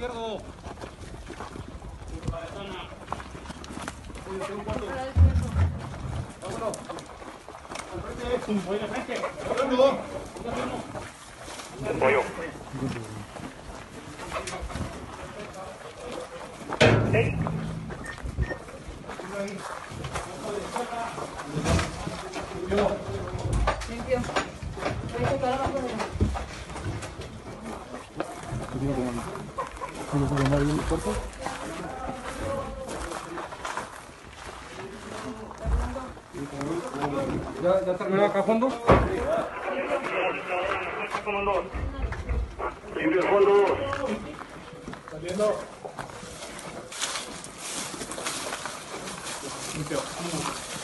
izquierdo. Vámonos. Al frente. Voy de frente. Apoyo. Limpio. Voy a sacar abajo de la... ¿Ya terminó acá a fondo? Limpio el fondo. Saliendo. Limpio.